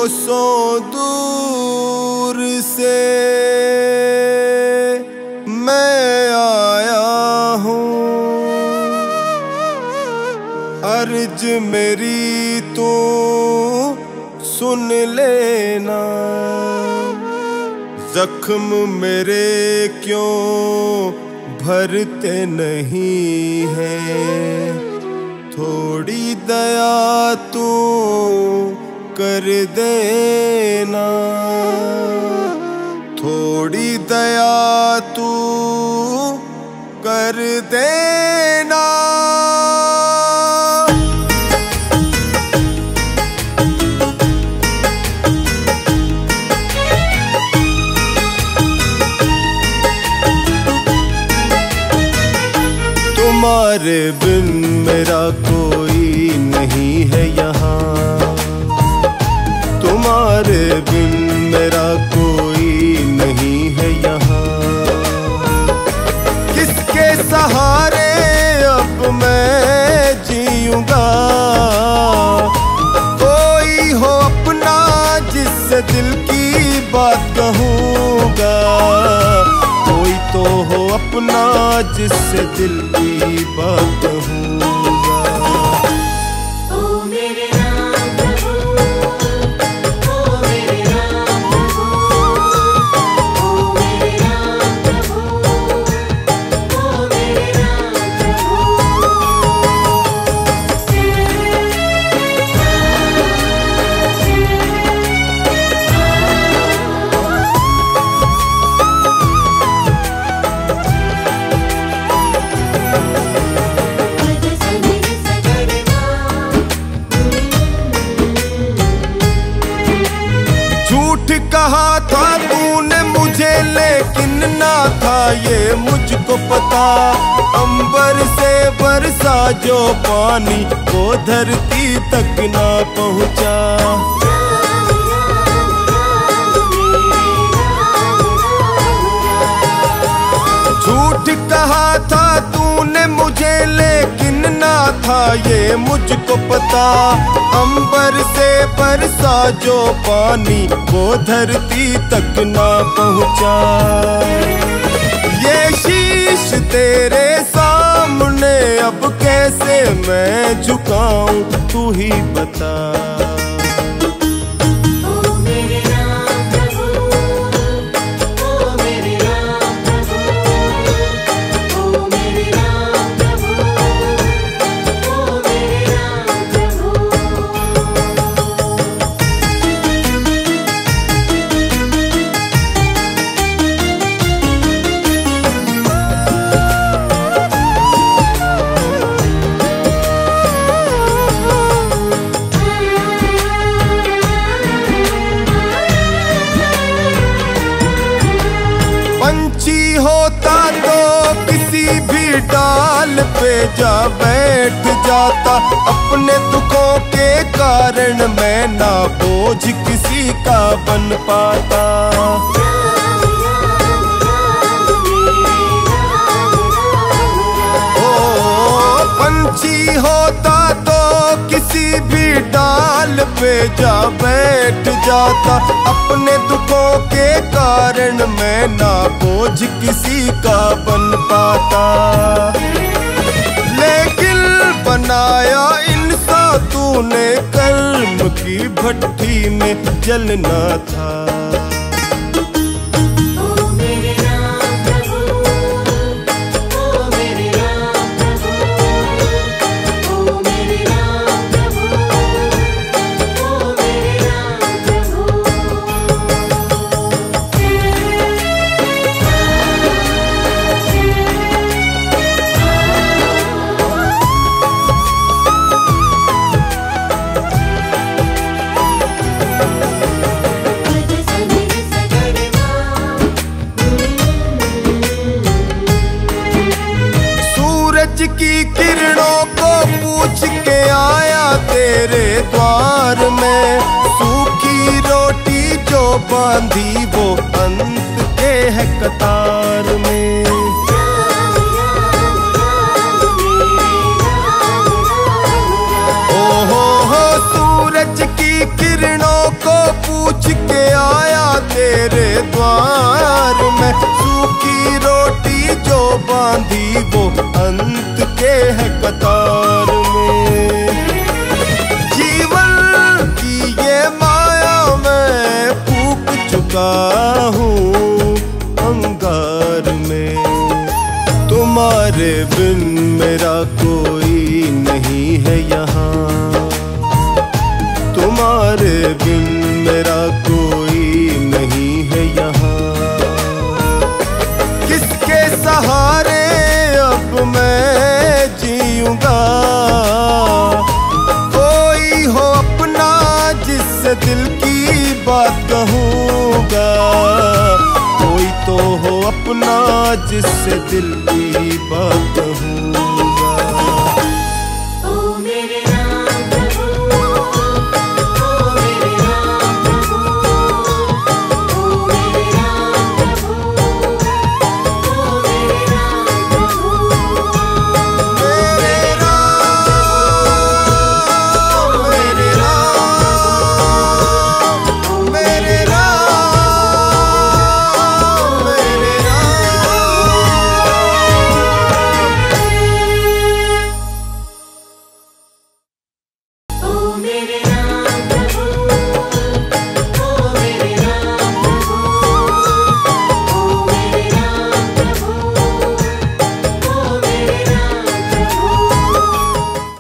कोसों दूर से मैं आया हूँ, अर्ज मेरी तू सुन लेना। जख्म मेरे क्यों भरते नहीं हैं, थोड़ी दया तू कर देना, थोड़ी दया तू कर देना। तुम्हारे बिन मेरा कोई नहीं है यहाँ, तुम्हारे बिन मेरा कोई नहीं है यहाँ। किसके सहारे अब मैं जीऊँगा, कोई हो अपना जिससे दिल की बात कहूँगा, कोई तो हो अपना जिससे दिल की बात कहूँगा। झूठ कहा था तूने मुझे लेकिन ना था ये मुझको पता, अंबर से बरसा जो पानी वो धरती तक ना पहुँचा। झूठ कहा था तूने मुझे लेकिन ना था ये मुझको पता, अंबर से बरसा जो पानी वो धरती तक ना पहुँचा। ये शीश तेरे सामने अब कैसे मैं झुकाऊं, तू ही बता। पंछी होता तो किसी भी डाल पे जा बैठ जाता, अपने दुखों के कारण मैं ना बोझ किसी का बन पाता। ओ पंछी होता तो किसी भी डाल पे जा बैठ जाता, अपने दुखों के कारण मैं ना बोझ किसी का बन पाता। लेकिन बनाया इंसान तूने कर्म की भट्टी में जलना था। की किरणों को पूछ के आया तेरे द्वार में, सूखी रोटी जो बांधी वो अंत के है कतार में। ओहो हो सूरज की किरणों को द्वार में। सूखी रोटी जो बांधी वो अंत के है कतार में। जीवन की ये माया मैं फूंक चुका हूँ अंगार में। तुम्हारे बिन मेरा कोई नहीं है यहाँ, तुम्हारे बिन मेरा कोई नहीं है यहाँ। किसके सहारे अब मैं जीऊंगा, कोई हो अपना जिससे दिल की बात कहूँगा, कोई तो हो अपना जिससे दिल की बात कहूँ।